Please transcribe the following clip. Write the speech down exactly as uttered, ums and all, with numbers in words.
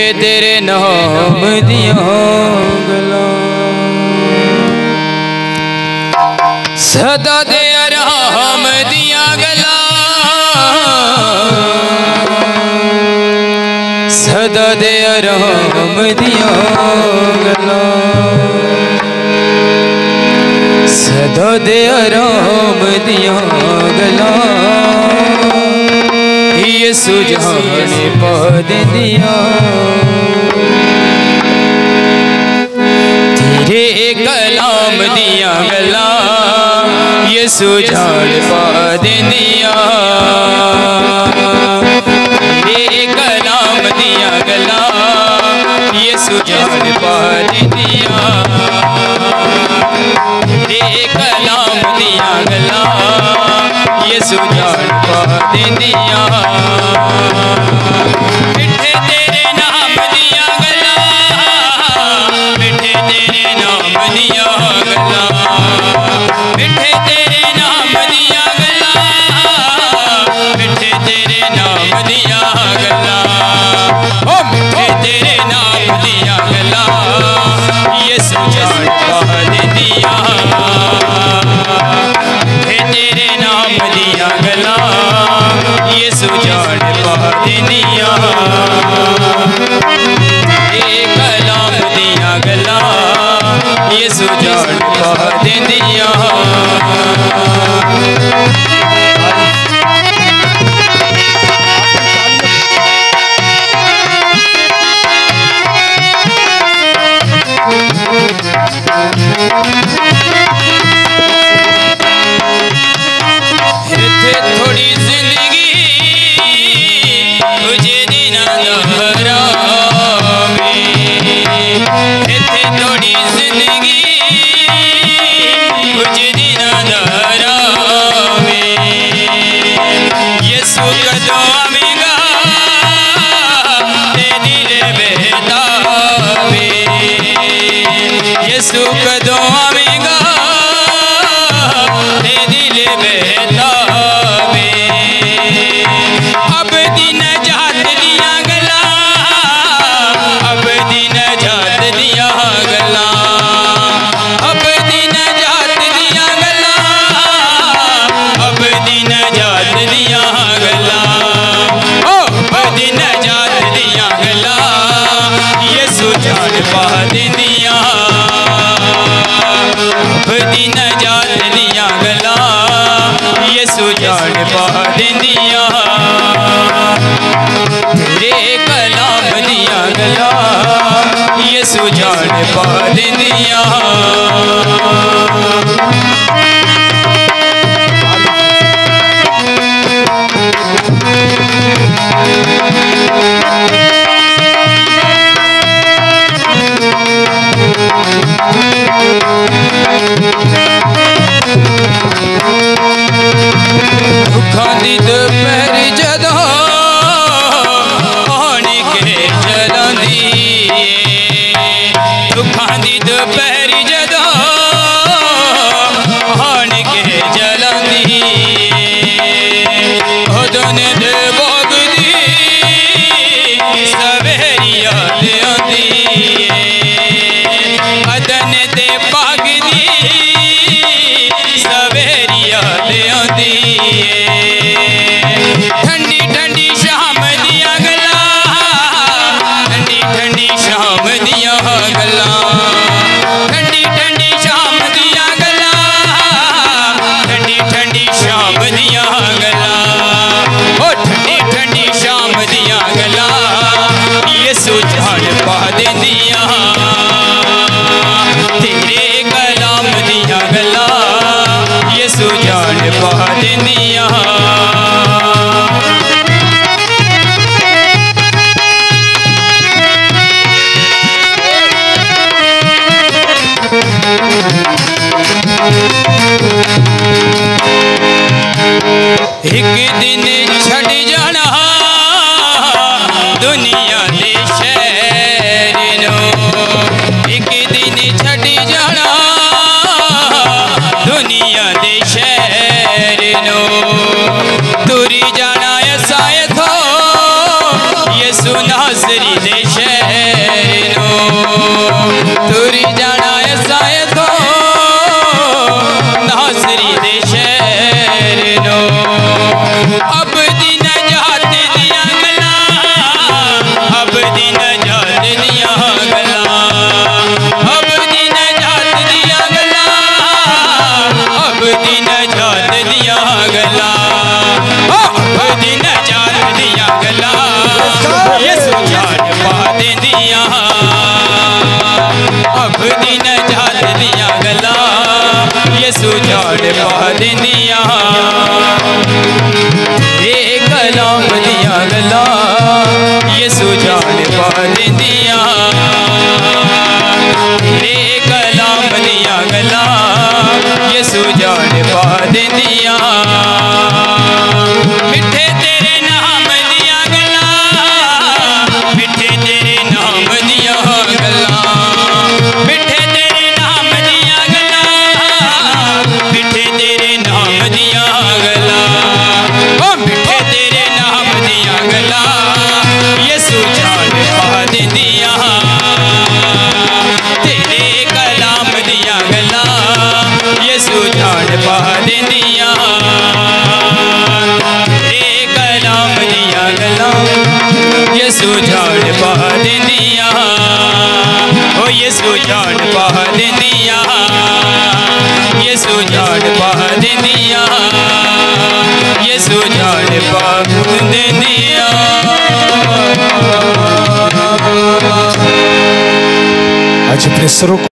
मिठे तेरे नाम दिया गलां सदा दे आराम दिया गलां सदा दे आराम दिया गलां सदा दे आराम दिया गलां यसु जान पा दिया तेरे कलाम दिया गलां यसु जान पा दिया तेरे कलाम दिया गलां यसु जान पा दिया तेरे कलाम दिया गलां यसु जान पा दिया मिठे तेरे नाम दिया गलां मिठे तेरे नाम दिया गलां मिठे तेरे नाम दिया गलां मिठे तेरे नाम दिया गलां ओ मिठे तेरे नाम दिया गलां यसु जान पा दिया मिठे तेरे नाम दिया गलां यसु जान पा दिया तेरे कलाम दिया गलां यसु जान पा दिया थोड़ी जिंदगी तुझे देना दोहरा में इतने थोड़ी जिंदगी तुझे देना दोहरा में यसु कदों आवेगा ते दिल बहता में यसु कदों आवेगा ते दिल बहता अब दिन जात दिया गला अब दिन जात दिया गला अब दिन जात दिया गला अब दिन जात दिया गला ओ अब दिन जात दिया गला यसु जान पा दिया अब दिन जात दिया गला यसु जान पा दिया तेरे कलाम दिया गलां यसु जान पा दिया दुखां दी दोपहर जदों आने के जलांदी दुखां दी दोपहर जदों दिंदिया रे कलाम दिया गलां यसु जान पा दिंदिया ओ यसु जान पा दिंदिया यसु जान पा दिंदिया यसु जान पा दिंदिया। आज अपने सरों